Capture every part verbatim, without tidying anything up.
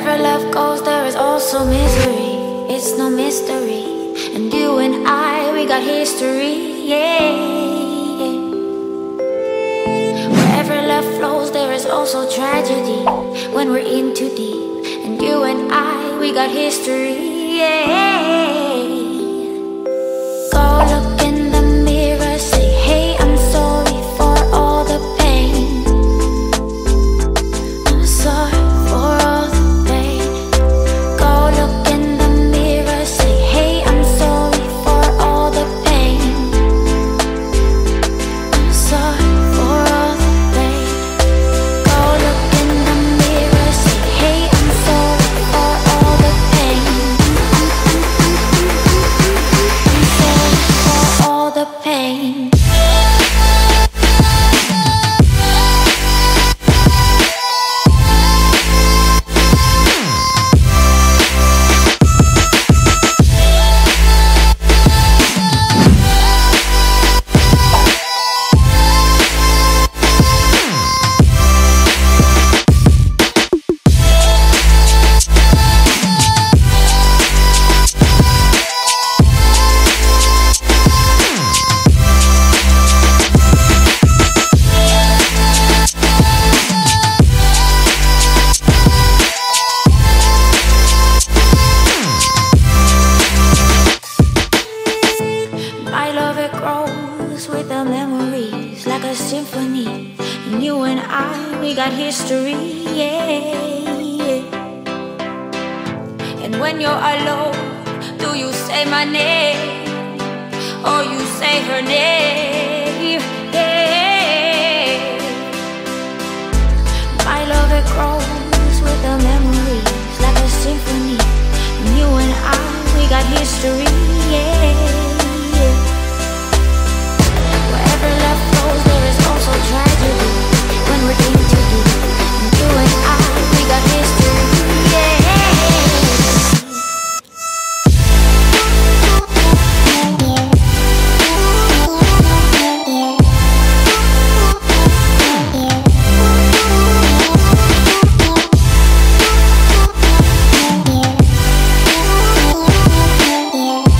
Wherever love goes, there is also misery. It's no mystery. And you and I, we got history, yeah, yeah. Wherever love flows, there is also tragedy when we're in too deep. And you and I, we got history, yeah. Go look in the mirror, say, hey, I'm sorry for all the pain. I'm sorry for all the pain. Go look in the mirror, say, hey, I'm sorry for all the pain. I'm sorry for all the pain. Go look in the mirror, say, hey, I'm sorry for all the pain. I'm sorry for all the pain. My love, it grows with the memories like a symphony. And you and I, we got history, yeah, yeah. And when you're alone, do you say my name or you say her name? Yeah. My love, it grows with the memories like a symphony. And you and I, we got history, yeah. Wherever love goes, there is also tragedy when we're in too deep. And you and I, we got history, yeah. Yeah.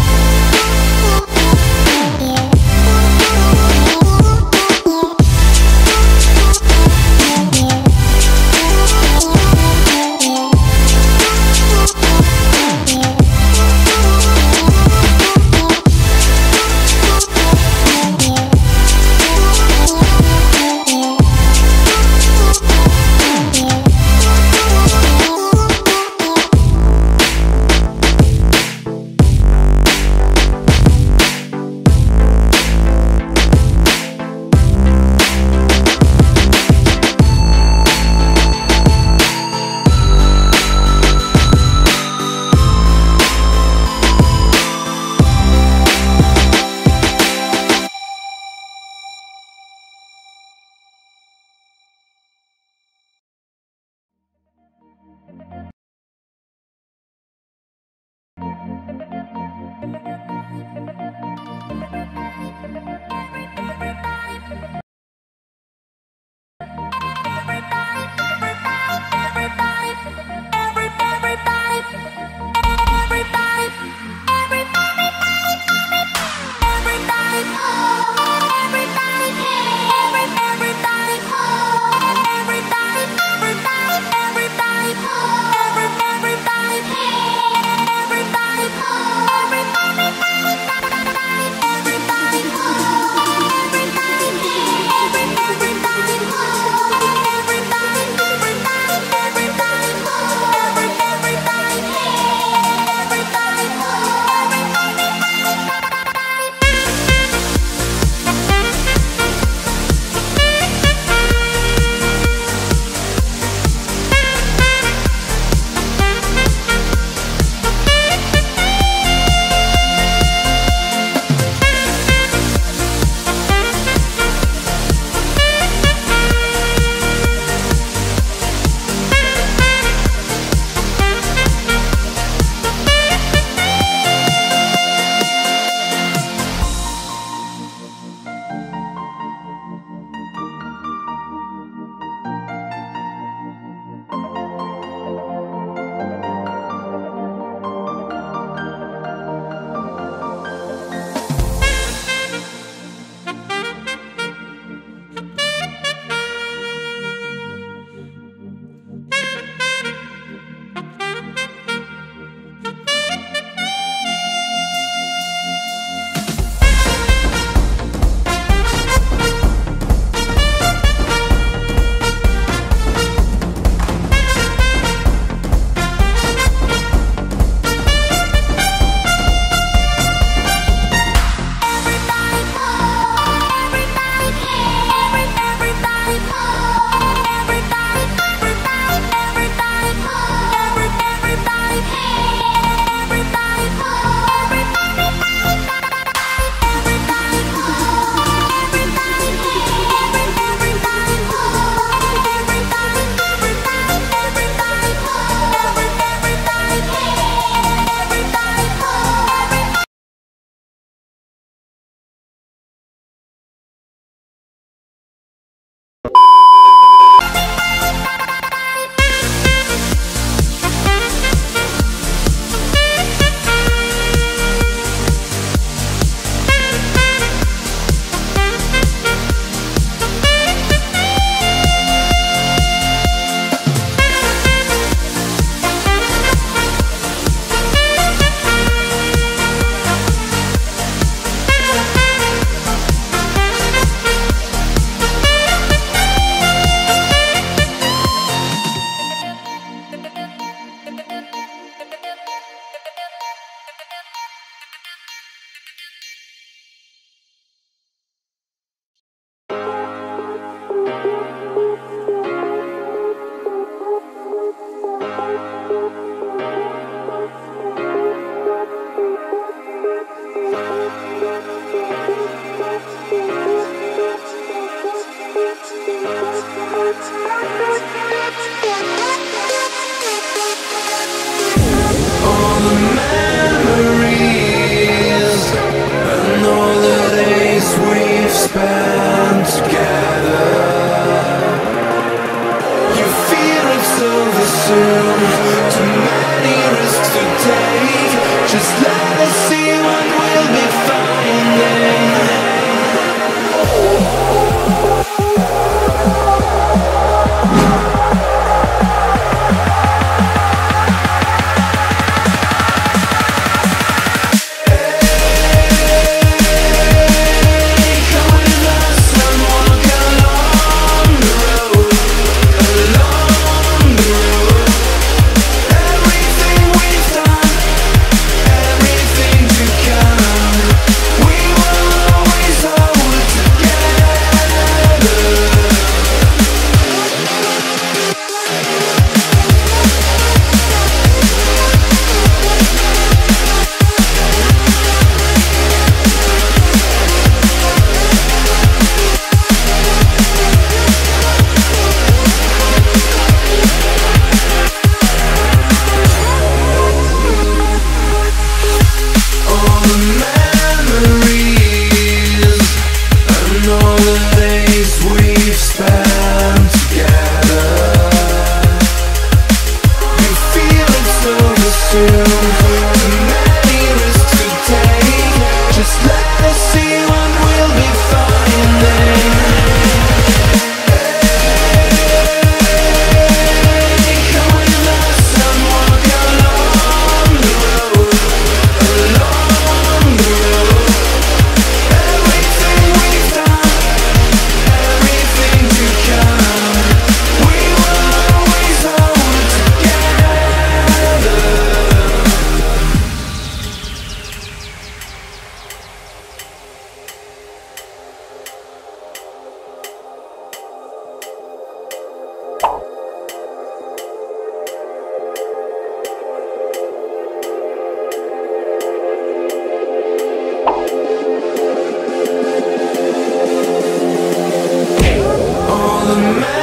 the man.